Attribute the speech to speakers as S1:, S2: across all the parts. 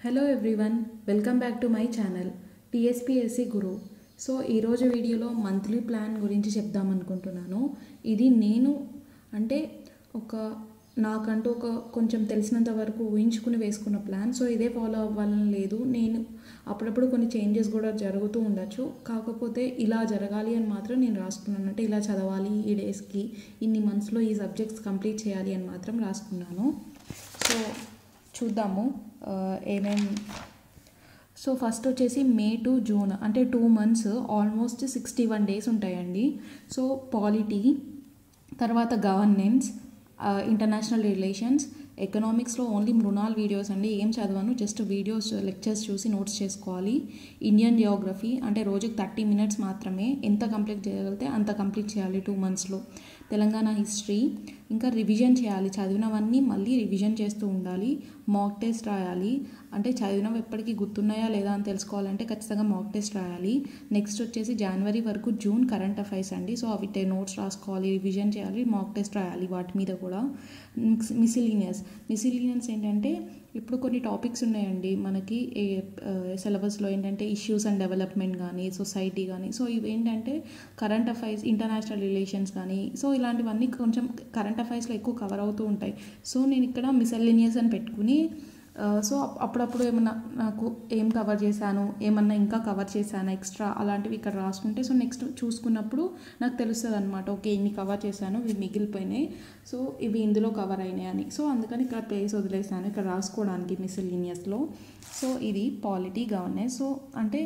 S1: Hello everyone, welcome back to my channel TSPSC Guru. So ఈరోజు వీడియోలో monthly plan గురించి చెప్దాం అనుకుంటున్నాను. ఇది నేను అంటే నాకంటూ కొంచెం తెలిసినంత వరకు ఊహించుకుని వేసుకున్న ప్లాన్. సో ఇదే ఫాలో అవ్వాలని లేదు. నేను అప్పుడప్పుడు కొన్ని చేంజెస్ కూడా జరుగుతూ ఉండొచ్చు. కాకపోతే ఇలా జరగాలి అని మాత్రం నేను రాసుకున్నాను. అంటే ఇలా చదవాలి, ఈ డేస్కి ఇన్ని మంత్స్లో ఈ సబ్జెక్ట్స్ కంప్లీట్ చేయాలి అని మాత్రం రాసుకున్నాను. సో చూద్దాము సో ఫస్ట్ వచ్చేసి మే టు జూన్ అంటే 2 months, ఆల్మోస్ట్ 61 days ఉంటాయండి. సో పాలిటీ, తర్వాత గవర్నెన్స్, ఇంటర్నేషనల్ రిలేషన్స్, ఎకనామిక్స్లో ఓన్లీ మృణాల్ వీడియోస్ అండి. ఏం చదవను, జస్ట్ వీడియోస్ లెక్చర్స్ చూసి నోట్స్ చేసుకోవాలి. ఇండియన్ జియోగ్రఫీ అంటే రోజుకి 30 minutes మాత్రమే. ఎంత కంప్లీట్ చేయగలిగితే అంత కంప్లీట్ చేయాలి 2 monthsలో. తెలంగాణ హిస్టరీ, ఇంకా రివిజన్ చేయాలి. చదివినవన్నీ మళ్ళీ రివిజన్ చేస్తూ ఉండాలి. మాక్ టెస్ట్ రాయాలి. అంటే చదివినవి ఎప్పటికీ గుర్తున్నాయా లేదా అని తెలుసుకోవాలంటే ఖచ్చితంగా మాక్ టెస్ట్ రాయాలి. నెక్స్ట్ వచ్చేసి జనవరి వరకు జూన్ కరెంట్ అఫైర్స్ అండి. సో అవి నోట్స్ రాసుకోవాలి, రివిజన్ చేయాలి, మాక్ టెస్ట్ రాయాలి వాటి మీద కూడా. మిసిలీనియస్ ఏంటంటే ఇప్పుడు కొన్ని టాపిక్స్ ఉన్నాయండి మనకి సిలబస్లో. ఏంటంటే ఇష్యూస్ అండ్ డెవలప్మెంట్ కానీ, సొసైటీ కానీ. సో ఇవి ఏంటంటే కరెంట్ అఫైర్స్, ఇంటర్నేషనల్ రిలేషన్స్ కానీ. సో ఇలాంటివన్నీ కొంచెం కరెంట్ అఫైర్స్లో ఎక్కువ కవర్ అవుతూ ఉంటాయి. సో నేను ఇక్కడ మిసెలేనియస్ అని పెట్టుకుని సో అప్పుడప్పుడు ఏమన్నా నాకు ఏం కవర్ చేశాను, ఏమన్నా ఇంకా కవర్ చేశాను ఎక్స్ట్రా, అలాంటివి ఇక్కడ రాసుకుంటే సో నెక్స్ట్ చూసుకున్నప్పుడు నాకు తెలుస్తుంది అనమాట. ఓకే, ఇన్ని కవర్ చేశాను, ఇవి మిగిలిపోయినాయి, సో ఇవి ఇందులో కవర్ అయినాయి అని. సో అందుకని ఇక్కడ ప్లేస్ వదిలేసాను ఇక్కడ రాసుకోవడానికి మిసెలేనియస్లో. సో ఇది పాలిటీ, గవర్నెన్స్. సో అంటే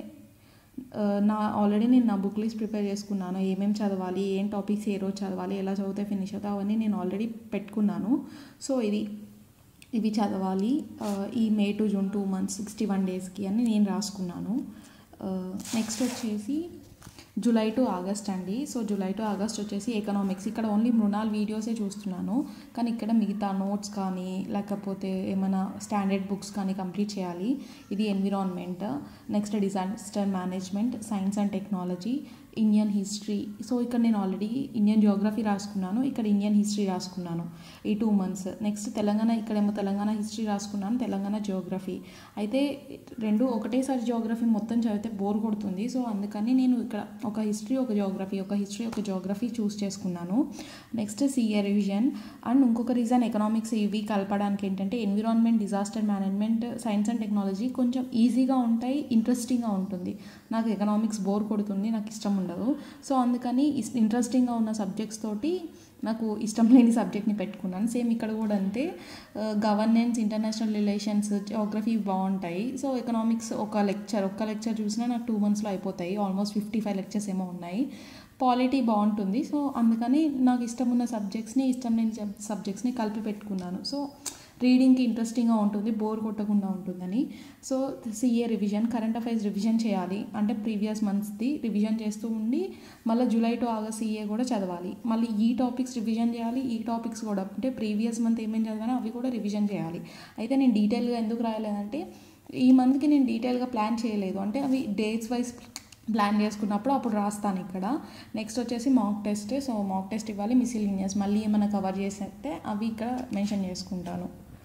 S1: ఆల్రెడీ నేను నా బుక్ లిస్ట్ ప్రిపేర్ చేసుకున్నాను. ఏమేమి చదవాలి, ఏం టాపిక్స్ ఏ రోజు చదవాలి, ఎలా చదివితే ఫినిష్ అవుతాయి, అవన్నీ నేను ఆల్రెడీ పెట్టుకున్నాను. సో ఇవి చదవాలి ఈ మే టు జూన్ 2 months 61 daysకి అని నేను రాసుకున్నాను. నెక్స్ట్ వచ్చేసి జూలై టు ఆగస్ట్ అండి. సో జూలై టు ఆగస్ట్ వచ్చేసి ఎకనామిక్స్. ఇక్కడ ఓన్లీ మృణాల్ వీడియోసే చూస్తున్నాను, కానీ ఇక్కడ మిగతా నోట్స్ కానీ లేకపోతే ఏమైనా స్టాండర్డ్ బుక్స్ కానీ కంప్లీట్ చేయాలి. ఇది environment. Next disaster management, science and technology, Indian history. So ఇక్కడ నేను ఆల్రెడీ ఇండియన్ జియోగ్రఫీ రాసుకున్నాను, ఇక్కడ ఇండియన్ హిస్టరీ రాసుకున్నాను ఈ 2 months. నెక్స్ట్ తెలంగాణ, ఇక్కడేమో తెలంగాణ హిస్టరీ రాసుకున్నాను, తెలంగాణ జియోగ్రఫీ. అయితే రెండు ఒకటేసారి జియోగ్రఫీ మొత్తం చదివితే బోర్ కొడుతుంది. సో అందుకని నేను ఇక్కడ ఒక హిస్టరీ ఒక జియోగ్రఫీ చూస్ చేసుకున్నాను. Next CA revision. అండ్ ఇంకొక రీజన్ ఎకనామిక్స్ ఇవి కలపడానికి ఏంటంటే environment, disaster management, science and technology కొంచెం ఈజీగా ఉంటాయి, ఇంట్రెస్టింగ్గా ఉంటుంది. నాకు ఎకనామిక్స్ బోర్ కొడుతుంది, నాకు ఇష్టం ఉండదు. సో అందుకని ఇంట్రెస్టింగ్గా ఉన్న సబ్జెక్ట్స్ తోటి నాకు ఇష్టం లేని సబ్జెక్ట్ని పెట్టుకున్నాను. సేమ్ ఇక్కడ కూడా అంతే. గవర్నెన్స్, ఇంటర్నేషనల్ రిలేషన్స్, జియోగ్రఫీ బాగుంటాయి. సో ఎకనామిక్స్ ఒక్క లెక్చర్ చూసినా నాకు 2 monthsలో అయిపోతాయి. ఆల్మోస్ట్ 55 lectures ఏమో ఉన్నాయి. పాలిటీ బాగుంటుంది. సో అందుకని నాకు ఇష్టం ఉన్న సబ్జెక్ట్స్ని, ఇష్టం లేని సబ్జెక్ట్స్ని కలిపి పెట్టుకున్నాను. సో రీడింగ్కి ఇంట్రెస్టింగ్గా ఉంటుంది, బోర్ కొట్టకుండా ఉంటుందని. So CA revision, current affairs revision చేయాలి. అంటే ప్రీవియస్ మంత్స్ది రివిజన్ చేస్తూ ఉండి మళ్ళీ జూలై టు ఆగస్ట్ సిఏ కూడా చదవాలి. మళ్ళీ ఈ టాపిక్స్ రివిజన్ చేయాలి, ఈ టాపిక్స్ కూడా అంటే ప్రీవియస్ మంత్ ఏమేమి చదివానో అవి కూడా రివిజన్ చేయాలి. అయితే నేను డీటెయిల్గా ఎందుకు రాయలేదంటే ఈ మంత్కి నేను డీటెయిల్గా ప్లాన్ చేయలేదు. అంటే అవి డేట్స్ వైజ్ ప్లాన్ చేసుకున్నప్పుడు అప్పుడు రాస్తాను ఇక్కడ. నెక్స్ట్ వచ్చేసి mock test. So mock test ఇవ్వాలి. మిసిలీనియస్ మళ్ళీ ఏమైనా కవర్ చేస్తే అవి ఇక్కడ మెన్షన్ చేసుకుంటాను.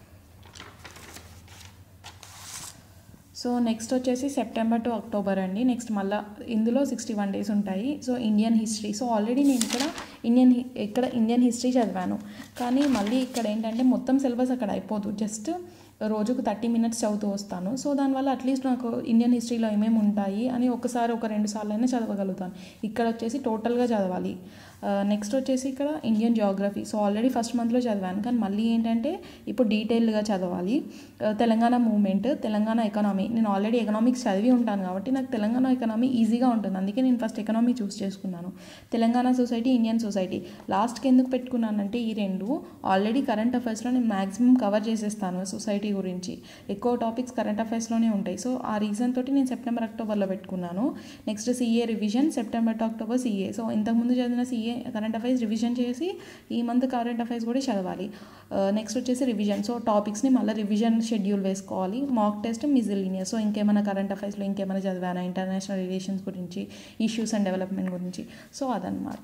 S1: సో నెక్స్ట్ వచ్చేసి సెప్టెంబర్ టు అక్టోబర్ అండి. నెక్స్ట్ మళ్ళీ ఇందులో 61 days ఉంటాయి. So Indian history. So already నేను ఇక్కడ ఇండియన్ హిస్టరీ చదివాను, కానీ మళ్ళీ ఇక్కడ ఏంటంటే మొత్తం సిలబస్ అక్కడ అయిపోదు. జస్ట్ రోజుకు 30 minutes చదువుతూ వస్తాను. సో దానివల్ల అట్లీస్ట్ నాకు ఇండియన్ హిస్టరీలో ఏమేమి ఉంటాయి అని ఒక 2 సార్లు అయినా చదవగలుగుతాను. ఇక్కడ వచ్చేసి టోటల్గా చదవాలి. నెక్స్ట్ వచ్చేసి ఇక్కడ Indian geography. So already first మంత్లో చదివాను, కానీ మళ్ళీ ఏంటంటే ఇప్పుడు డీటెయిల్డ్గా చదవాలి. Telangana movement, Telangana economy. నేను ఆల్రెడీ ఎకనామిక్స్ చదివి ఉంటాను కాబట్టి నాకు తెలంగాణ ఎకనామీ ఈజీగా ఉంటుంది. అందుకే నేను ఫస్ట్ ఎకనామీ చూస్ చేసుకున్నాను. తెలంగాణ సొసైటీ, ఇండియన్ సొసైటీ లాస్ట్కి ఎందుకు పెట్టుకున్నానంటే ఈ రెండు ఆల్రెడీ కరెంట్ అఫైర్స్లో నేను మ్యాక్సిమం కవర్ చేసేస్తాను. సొసైటీ గురించి ఎక్కువ టాపిక్స్ కరెంట్ అఫైర్స్లోనే ఉంటాయి. సో ఆ రీజన్ తోటి నేను సెప్టెంబర్ అక్టోబర్లో పెట్టుకున్నాను. Next CA revision, September to October CA. So ఇంతకుముందు చదివిన సిఏ కరెంట్ అఫైర్స్ రివిజన్ చేసి ఈ మంత్ కరెంట్ అఫైర్స్ కూడా చదవాలి. నెక్స్ట్ వచ్చేసి రివిజన్. సో టాపిక్స్ని మళ్ళీ రివిజన్ షెడ్యూల్ వేసుకోవాలి. Mock test, miscellaneous. సో ఇంకేమైనా కరెంట్ అఫైర్స్లో ఇంకేమైనా చదివానా, ఇంటర్నేషనల్ రిలేషన్స్ గురించి, ఇష్యూస్ అండ్ డెవలప్మెంట్ గురించి. సో అదనమాట.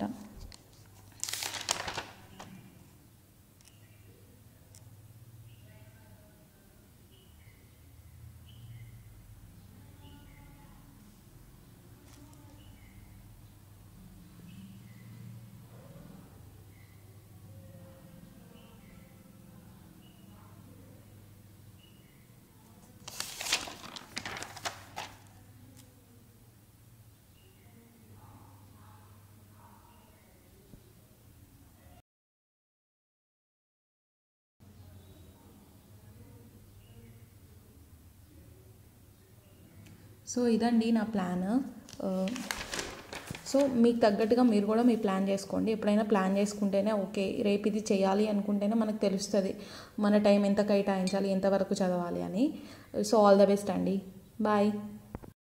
S1: సో ఇదండి నా ప్లాన్. సో మీకు తగ్గట్టుగా మీరు కూడా మీ ప్లాన్ చేసుకోండి. ఎప్పుడైనా ప్లాన్ చేసుకుంటేనే ఓకే, రేపు ఇది చేయాలి అనుకుంటేనే మనకు తెలుస్తుంది మన టైం ఎంత కేటాయించాలి, ఎంతవరకు చదవాలి అని. సో ఆల్ ద బెస్ట్ అండి. బాయ్.